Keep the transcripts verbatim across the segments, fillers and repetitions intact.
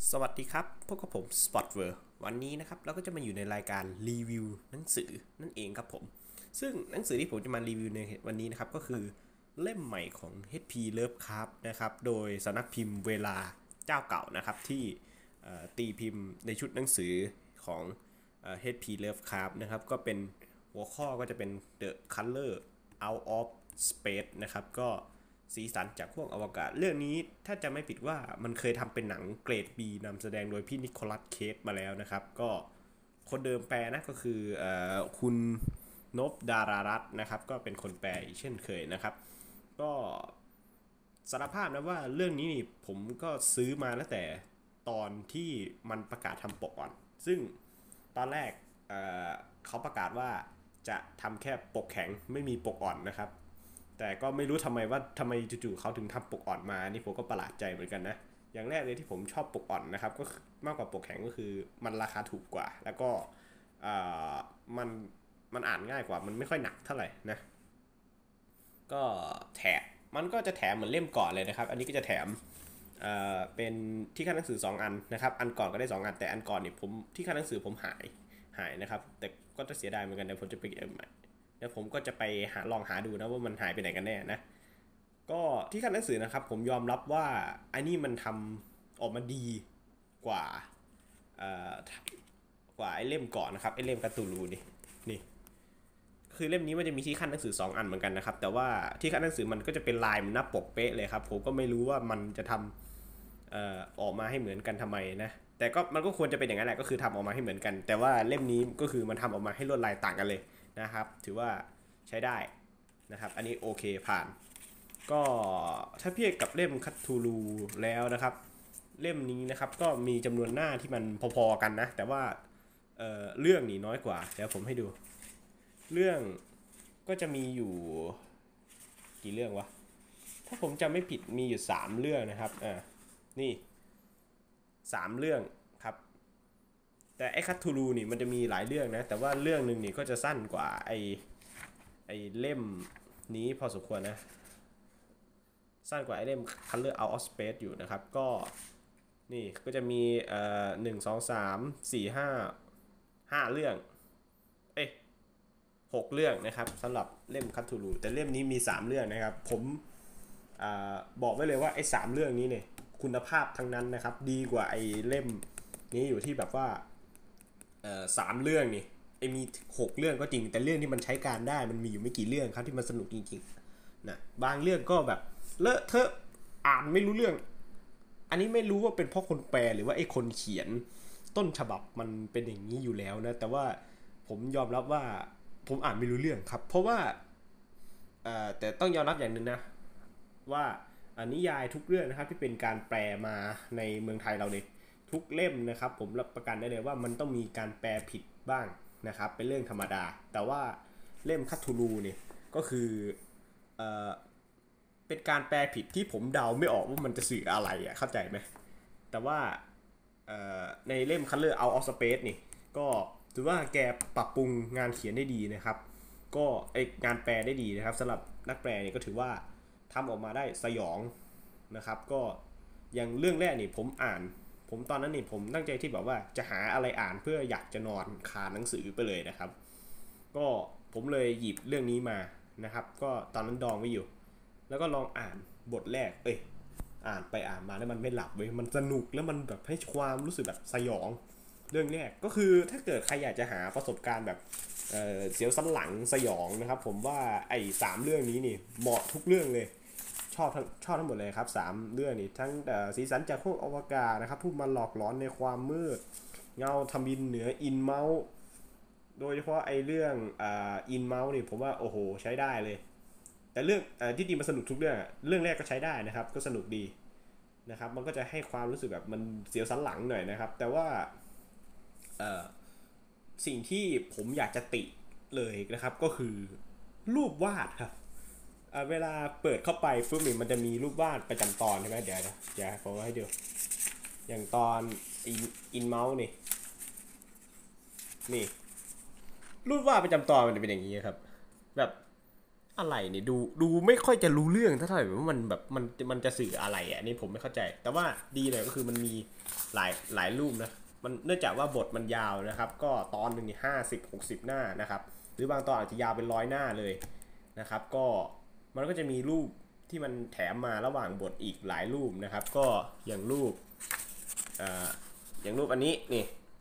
สวัสดีครับพบกับผม Spotworld วันนี้นะครับเราก็จะมาอยู่ในรายการรีวิวหนังสือนั่นเองครับผมซึ่งหนังสือที่ผมจะมารีวิวในวันนี้นะครับก็คือเล่มใหม่ของ เอช พี Lovecraft นะครับโดยสำนักพิมพ์เวลาเจ้าเก่านะครับที่ตีพิมพ์ในชุดหนังสือของ เอช พี Lovecraft นะครับก็เป็นหัวข้อก็จะเป็น The Color Out of Space นะครับก็สีสันจากพวกอวกาศเรื่องนี้ถ้าจะไม่ผิดว่ามันเคยทำเป็นหนังเกรด B นำแสดงโดยพี่นิโคลัสเคสมาแล้วนะครับก็คนเดิมแปลนะก็คืออคุณนพดารารัตน์นะครับก็เป็นคนแปลอีกเช่นเคยนะครับก็สารภาพนะว่าเรื่องนี้นี่ผมก็ซื้อมาตั้งแต่ตอนที่มันประกาศทำปกก่อนซึ่งตอนแรก เ, เขาประกาศว่าจะทำแค่ปกแข็งไม่มีปกอ่อนนะครับแต่ก็ไม่รู้ทำไมว่าทำไมจู่ๆเขาถึงทำปกอ่อนมานี่ผมก็ประหลาดใจเหมือนกันนะอย่างแรกเลยที่ผมชอบปกอ่อนนะครับก็มากกว่าปกแข็งก็คือมันราคาถูกกว่าแล้วก็มันมันอ่านง่ายกว่ามันไม่ค่อยหนักเท่าไหร่นะก็แถมมันก็จะแถมเหมือนเล่มก่อนเลยนะครับอันนี้ก็จะแถมเป็นที่ขั้นหนังสือสองอันนะครับอันก่อนก็ได้สองอันแต่อันก่อนเนี่ยผมที่ขั้นหนังสือผมหายหายนะครับแต่ก็จะเสียดายเหมือนกันเดี๋ยวผมจะไปเก็บใหม่แล้วผมก็จะไปหาลองหาดูนะว่ามันหายไปไหนกันแน่นะก็ที่ขั้นหนังสือนะครับผมยอมรับว่าอันนี้มันทำออกมาดีกว่ากว่าไอ้เล่มก่อนนะครับไอ้เล่มการ์ตูรูนี่นี่คือเล่มนี้มันจะมีที่ขั้นหนังสือสองอันเหมือนกันนะครับแต่ว่าที่ขั้นหนังสือมันก็จะเป็นลายมันหน้าปกเป๊ะเลยครับผมก็ไม่รู้ว่ามันจะทำออกมาให้เหมือนกันทำไมนะแต่ก็มันก็ควรจะเป็นอย่างนั้นแหละก็คือทำออกมาให้เหมือนกันแต่ว่าเล่มนี้ก็คือมันทำออกมาให้ลวดลายต่างกันเลยนะครับถือว่าใช้ได้นะครับอันนี้โอเคผ่านก็ถ้าเทียบกับเล่มคัตทูลูแล้วนะครับเล่มนี้นะครับก็มีจำนวนหน้าที่มันพอๆกันนะแต่ว่า เ, เรื่องนี้น้อยกว่าเดี๋ยวผมให้ดูเรื่องก็จะมีอยู่กี่เรื่องวะถ้าผมจำไม่ผิดมีอยู่สามเรื่องนะครับอ่านี่สามเรื่องครับแต่ไอ้คัตทูลูนี่มันจะมีหลายเรื่องนะแต่ว่าเรื่องนึงนี่ก็จะสั้นกว่าไอ้ไอ้เล่มนี้พอสมควรนะสั้นกว่าไอ้เล่ม Color Out of Space อยู่นะครับก็นี่ก็จะมีเอ่อหนึ่ง สอง สาม สี่ ห้า ห้าเรื่องเอ้ยหกเรื่องนะครับสำหรับเล่มคัตทูลูแต่เล่มนี้มีสามเรื่องนะครับผมอ่าบอกไว้เลยว่าไอ้สามเรื่องนี้เนี่ยคุณภาพทั้งนั้นนะครับดีกว่าไอ้เล่มนี้อยู่ที่แบบว่าเอ่อสามเรื่องนี่ไอ้มีหกเรื่องก็จริงแต่เรื่องที่มันใช้การได้มันมีอยู่ไม่กี่เรื่องครับที่มันสนุกจริงๆนะบางเรื่องก็แบบเลอะเทอะอ่านไม่รู้เรื่องอันนี้ไม่รู้ว่าเป็นเพราะคนแปลหรือว่าไอ้คนเขียนต้นฉบับมันเป็นอย่างนี้อยู่แล้วนะแต่ว่าผมยอมรับว่าผมอ่านไม่รู้เรื่องครับเพราะว่าแต่ต้องยอมรับอย่างนึงนะว่านิยายทุกเรื่องนะครับที่เป็นการแปลมาในเมืองไทยเราเนี่ยทุกเล่มนะครับผมรับประกันได้เลยว่ามันต้องมีการแปลผิดบ้างนะครับเป็นเรื่องธรรมดาแต่ว่าเล่มคัตทูลูเนี่ยก็คือเอ่อเป็นการแปลผิดที่ผมเดาไม่ออกว่ามันจะสื่ออะไรอ่ะเข้าใจไหมแต่ว่าในเล่ม Color Out of Space นี่ก็ถือว่าแกปรับปรุงงานเขียนได้ดีนะครับก็ไองานแปลได้ดีนะครับสำหรับนักแปลเนี่ยก็ถือว่าทำออกมาได้สยองนะครับก็อย่างเรื่องแรกนี่ผมอ่านผมตอนนั้นนี่ผมตั้งใจที่แบบว่าจะหาอะไรอ่านเพื่ออยากจะนอนคาหนังสือไปเลยนะครับก็ผมเลยหยิบเรื่องนี้มานะครับก็ตอนนั้นดองไว้อยู่แล้วก็ลองอ่านบทแรกเอ้ยอ่านไปอ่านมาแล้วมันไม่หลับเว้ยมันสนุกแล้วมันแบบให้ความรู้สึกแบบสยองเรื่องแรกก็คือถ้าเกิดใครอยากจะหาประสบการณ์แบบ เ, เสียวสันหลังสยองนะครับผมว่าไอ้สามเรื่องนี้นี่เหมาะทุกเรื่องเลยชอบชอบทั้งหมดเลยครับสามเรื่องนี่ทั้งสีสันจากพวกอวกาศนะครับผู้มาหลอกหลอนในความมืดเงาทำบินเหนืออินเมาส์โดยเฉพาะไอ้เรื่องอินเมาส์นี่ผมว่าโอ้โหใช้ได้เลยแต่เรื่องที่ดีมันสนุกทุกเรื่องเรื่องแรกก็ใช้ได้นะครับก็สนุกดีนะครับมันก็จะให้ความรู้สึกแบบมันเสียวสันหลังหน่อยนะครับแต่ว่าสิ่งที่ผมอยากจะติเลยนะครับก็คือรูปวาดครับเวลาเปิดเข้าไปฟึ่มมันจะมีรูปวาดประจำตอนใช่ไหมเดี๋ยวเดี๋ยวผมให้ดูอย่างตอนอินเมาส์นี่นี่รูปวาดประจำตอนมันจะเป็นอย่างนี้ครับแบบอะไรเนี่ยดูดูไม่ค่อยจะรู้เรื่องเท่าไหร่ว่ามันแบบมันมันจะสื่ออะไรอ่ะนี่ผมไม่เข้าใจแต่ว่าดีเลยก็คือมันมีหลายหลายรูปนะมันเนื่องจากว่าบทมันยาวนะครับก็ตอนหนึ่งนี่ห้าสิบหกสิบหน้านะครับหรือบางตอนอาจจะยาวเป็นร้อยหน้าเลยนะครับก็มันก็จะมีรูปที่มันแถมมาระหว่างบทอีกหลายรูปนะครับก็อย่างรูปอ่าอย่างรูปอันนี้นี่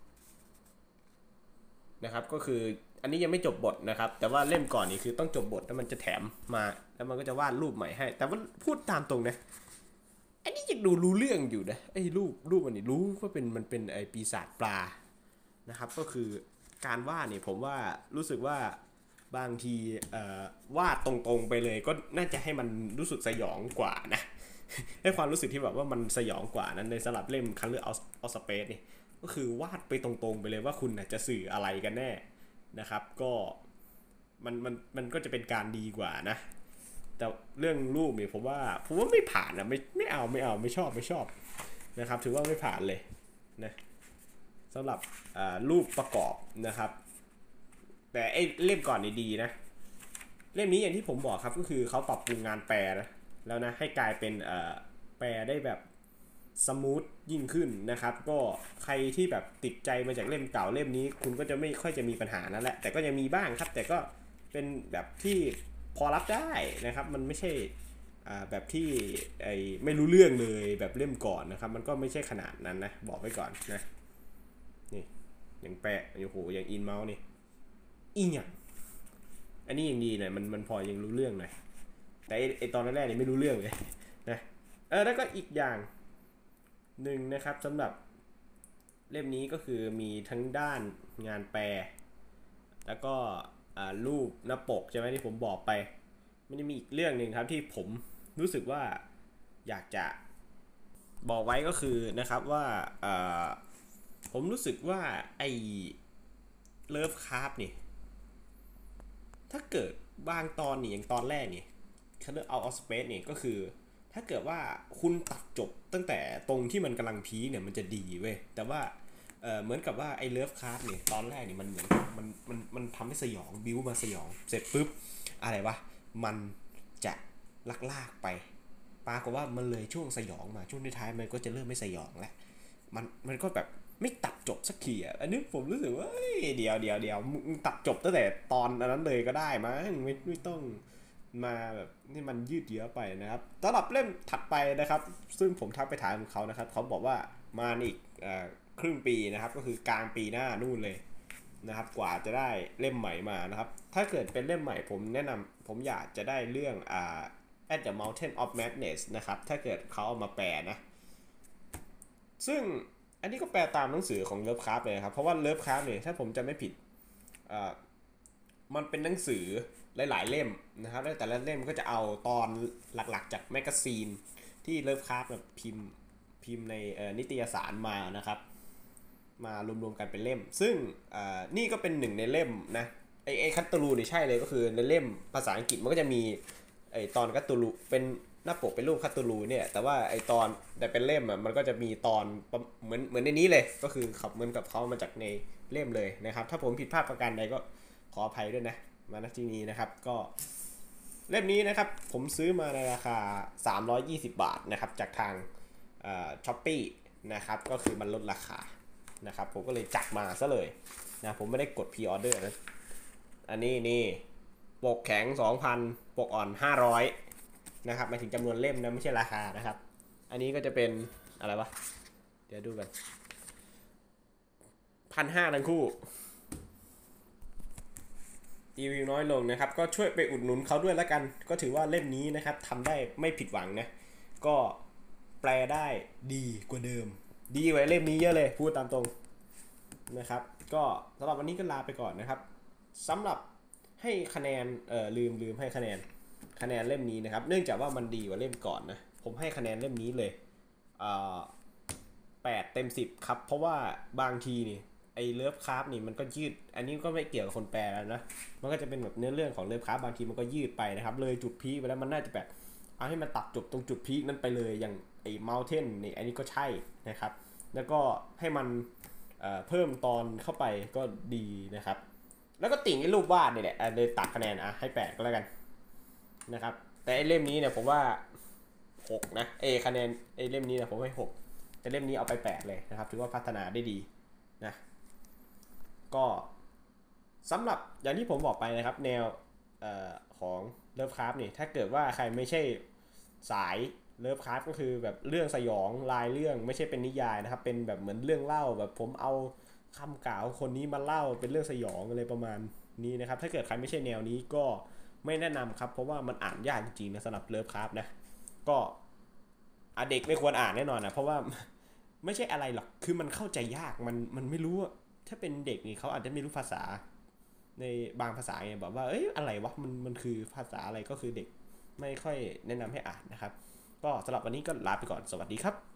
นะครับก็คืออันนี้ยังไม่จบบทนะครับแต่ว่าเล่มก่อนนี่คือต้องจบบทแล้วมันจะแถมมาแล้วมันก็จะวาดรูปใหม่ให้แต่ว่าพูดตามตรงนะอันนี้ยังดูรู้เรื่องอยู่นะไอ้รูปรูปอันนี้รู้ว่าเป็นมันเป็นไอ้ปีศาจปลานะครับก็คือการวาดเนี่ยผมว่ารู้สึกว่าบางทีวาดตรงๆไปเลยก็น่าจะให้มันรู้สึกสยองกว่านะให้ความรู้สึกที่แบบว่ามันสยองกว่านั้นในสลับเล่มคัลเลอร์ออสเปซนี่ก็คือวาดไปตรงๆไปเลยว่าคุณจะสื่ออะไรกันแน่นะครับก็มันมันมันก็จะเป็นการดีกว่านะแต่เรื่องรูปเนี่ยผมว่าผมว่าไม่ผ่านนะไม่ไม่เอาไม่เอาไม่ชอบไม่ชอบนะครับถือว่าไม่ผ่านเลยนะสำหรับรูปประกอบนะครับแต่ไอ้เล่มก่อนนี่ดีนะเล่มนี้อย่างที่ผมบอกครับก็คือเขาปรับปรุงงานแปลนะแล้วนะให้กลายเป็นแปลได้แบบสมูทยิ่งขึ้นนะครับก็ใครที่แบบติดใจมาจากเล่มเก่าเล่มนี้คุณก็จะไม่ค่อยจะมีปัญหานั่นแหละแต่ก็ยังมีบ้างครับแต่ก็เป็นแบบที่พอรับได้นะครับมันไม่ใช่แบบที่ไอไม่รู้เรื่องเลยแบบเล่มก่อนนะครับมันก็ไม่ใช่ขนาดนั้นนะบอกไว้ก่อนนะนี่อย่างแปะโอ้โหอย่างอินเมาส์นี่อีหยังอันนี้ยังดีหน่อยมันมันพอยังรู้เรื่องหน่อยแต่ไอตอนแรกๆนี่ไม่รู้เรื่องเลยนะเออแล้วก็อีกอย่างหนึ่งนะครับสำหรับเล่มนี้ก็คือมีทั้งด้านงานแปลแล้วก็รูปหน้าปกใช่ไหมที่ผมบอกไปมันจะมีอีกเรื่องหนึ่งครับที่ผมรู้สึกว่าอยากจะบอกไว้ก็คือนะครับว่าผมรู้สึกว่าไอ้เลิฟคราฟนี่ถ้าเกิดบางตอนนี่อย่างตอนแรกนี่เขาเรียกเอาออสเปซนี่ก็คือถ้าเกิดว่าคุณตัดจบตั้งแต่ตรงที่มันกำลังพีคเนี่ยมันจะดีเว้ยแต่ว่า เ, เหมือนกับว่าไอ้เลิฟคราฟเนี่ยตอนแรกนี่มันเหมือนมันมันมันทำให้สยองบิ้วมาสยองเสร็จปุ๊บอะไรวะมันจะลักลากไปปรากฏว่ามันเลยช่วงสยองมาช่วงท้ายมันก็จะเริ่มไม่สยองแล้วมันมันก็แบบไม่ตัดจบสักทีอ่ะอันนี้ผมรู้สึกว่าเดี๋ยวเดี๋ยวเดี๋ยวมึงตัดจบตั้งแต่ตอนนั้นเลยก็ได้มั้งไม่ไม่ต้องมาแบบนี่มันยืดเยื้อไปนะครับสำหรับเล่มถัดไปนะครับซึ่งผมทักไปถามเขานะครับเขาบอกว่ามาอีกครึ่งปีนะครับก็คือกลางปีหน้านู่นเลยนะครับกว่าจะได้เล่มใหม่มานะครับถ้าเกิดเป็นเล่มใหม่ผมแนะนำผมอยากจะได้เรื่องอ่า At the Mountain of Madness นะครับถ้าเกิดเขาเอามาแปลนะซึ่งอันนี้ก็แปลตามหนังสือของเลิฟคราฟเลยครับเพราะว่าเลิฟคราฟเนี่ยถ้าผมจะไม่ผิดอ่ามันเป็นหนังสือหลายๆเล่มนะครับแล้วแต่ละเล่มก็จะเอาตอนหลักๆจากแมกกาซีนที่เลิฟคราฟแบบพิมพ์พิมพ์ในนิตยสารมานะครับมารวมๆกันเป็นเล่มซึ่งนี่ก็เป็นหนึ่งในเล่มนะไอไอคัตตูลูนี่ใช่เลยก็คือในเล่มภาษาอังกฤษมันก็จะมีไอตอนคัตตูลูเป็นหน้าปกเป็นรูปคัตตูลูเนี่ยแต่ว่าไอตอนแต่เป็นเล่มอ่ะมันก็จะมีตอนเหมือนเหมือนในนี้เลยก็คือขับเหมือนกับเขามาจากในเล่มเลยนะครับถ้าผมผิดพลาดประการใดก็ขออภัยด้วยนะมาณที่นี้นะครับก็เล่มนี้นะครับผมซื้อมาในราคาสามร้อยยี่สิบบาทนะครับจากทางช้อปปี้นะครับก็คือมันลดราคานะครับผมก็เลยจัดมาซะเลยนะผมไม่ได้กดพรีออเดอร์นะอันนี้นี่ปกแข็ง สองพัน ปกอ่อนห้าร้อยนะครับหมายถึงจำนวนเล่มนะไม่ใช่ราคานะครับอันนี้ก็จะเป็นอะไรวะเดี๋ยวดูกัน หนึ่งพันห้าร้อย ทั้งคู่รีวิวน้อยลงนะครับก็ช่วยไปอุดหนุนเขาด้วยแล้วกันก็ถือว่าเล่มนี้นะครับทำได้ไม่ผิดหวังนะก็แปลได้ดีกว่าเดิมดีกว่าเล่มนี้เยอะเลยพูดตามตรงนะครับก็สำหรับวันนี้ก็ลาไปก่อนนะครับสำหรับให้คะแนนเอ่อลืมลืมให้คะแนนคะแนนเล่มนี้นะครับเนื่องจากว่ามันดีกว่าเล่มก่อนนะผมให้คะแนนเล่มนี้เลยอ่าแปดเต็มสิบครับเพราะว่าบางทีนี่ไอ้เลิฟคราฟนี่มันก็ยืดอันนี้ก็ไม่เกี่ยวกับคนแปลแล้วนะมันก็จะเป็นแบบเนื้อเรื่องของเลิฟคราฟบางทีมันก็ยืดไปนะครับเลยจุดพีคไปแล้วมันน่าจะแบบเอาให้มันตัดจบตรงจุดพีคนั้นไปเลยอย่างไอ้ Mountain นี่อันนี้ก็ใช่นะครับแล้วก็ให้มัน เอ่อ เพิ่มตอนเข้าไปก็ดีนะครับแล้วก็ติ่งไอ้รูปวาดนี่แหละเลยตัดคะแนนอ่ะให้แปดก็แล้วกันนะครับแต่ไอ้เล่มนี้เนี่ยผมว่าหกนะเอคะแนนไอ้เล่มนี้เนี่ยผมให้หกแต่เล่มนี้เอาไปแปดเลยนะครับถือว่าพัฒนาได้ดีนะก็สำหรับอย่างที่ผมบอกไปนะครับแนวเอ่อของเลิฟคราฟนี่ถ้าเกิดว่าใครไม่ใช่สายเลิฟคราฟก็คือแบบเรื่องสยองลายเรื่องไม่ใช่เป็นนิยายนะครับเป็นแบบเหมือนเรื่องเล่าแบบผมเอาคำกล่าวคนนี้มาเล่าเป็นเรื่องสยองอะไรประมาณนี้นะครับถ้าเกิดใครไม่ใช่แนวนี้ก็ไม่แนะนำครับเพราะว่ามันอ่านยากจริงๆนะสำหรับเลิฟคราฟนะก็เด็กไม่ควรอ่านแน่นอนนะเพราะว่าไม่ใช่อะไรหรอกคือมันเข้าใจยากมันมันไม่รู้ถ้าเป็นเด็กนี่เขาอาจจะไม่รู้ภาษาในบางภาษาไงแบบว่าเอ้ยอะไรวะมันมันคือภาษาอะไรก็คือเด็กไม่ค่อยแนะนำให้อ่านนะครับก็สำหรับวันนี้ก็ลาไปก่อนสวัสดีครับ